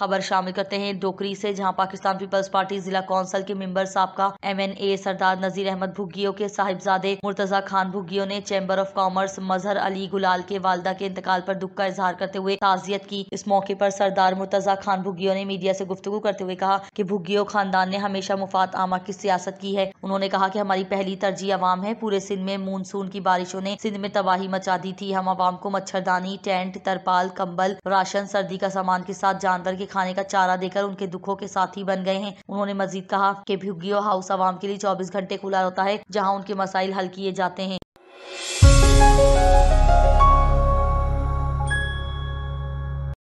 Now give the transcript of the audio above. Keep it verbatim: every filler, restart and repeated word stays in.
खबर शामिल करते हैं डोकरी से, जहां पाकिस्तान पीपल्स पार्टी जिला कौंसिल के मेंबर साबका M N A Sardar Nazir Ahmed Bhuggio के साहिबजादे मुर्तजा खान भुग्गियो ने chamber of commerce Mazhar Ali Gulal के वालदा के इंतकाल पर दुख का इजहार करते हुए ताजियत की। इस मौके पर सरदार मुर्तजा खान भुग्गियो ने मीडिया से गुफ्तगू करते हुए कहा कि भुग्गियो खानदान ने हमेशा मुफाद आमा की सियासत की है। उन्होंने कहा कि हमारी पहली तरजीह अवाम है। पूरे सिंध में मानसून की बारिशों ने सिंध में तबाही मचा दी थी। हम अवाम को मच्छरदानी, टेंट, तरपाल, कंबल, राशन, सर्दी का सामान के साथ जानवर के खाने का चारा देकर उनके दुखों के साथी बन गए हैं। उन्होंने मजीद कहा कि भुग्गियो हाउस अवाम के लिए चौबीस घंटे खुला होता है, जहाँ उनके मसाइल हल किए जाते हैं।